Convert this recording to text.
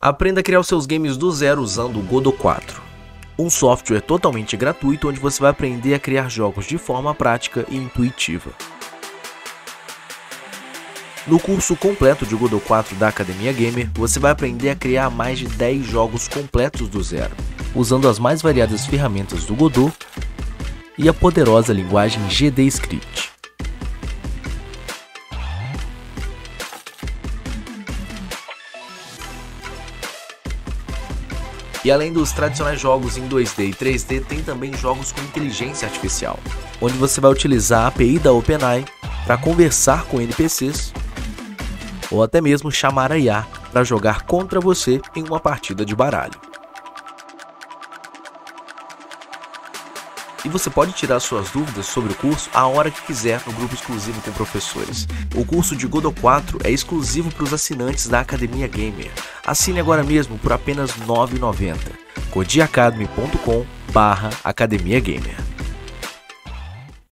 Aprenda a criar os seus games do zero usando o Godot 4. Um software totalmente gratuito onde você vai aprender a criar jogos de forma prática e intuitiva. No curso completo de Godot 4 da Academia Gamer, você vai aprender a criar mais de 10 jogos completos do zero, usando as mais variadas ferramentas do Godot e a poderosa linguagem GDScript. E além dos tradicionais jogos em 2D e 3D, tem também jogos com inteligência artificial, onde você vai utilizar a API da OpenAI para conversar com NPCs ou até mesmo chamar a IA para jogar contra você em uma partida de baralho. E você pode tirar suas dúvidas sobre o curso a hora que quiser no grupo exclusivo com professores. O curso de Godot 4 é exclusivo para os assinantes da Academia Gamer. Assine agora mesmo por apenas R$ 9,90. codiacademy.com/academiagamer.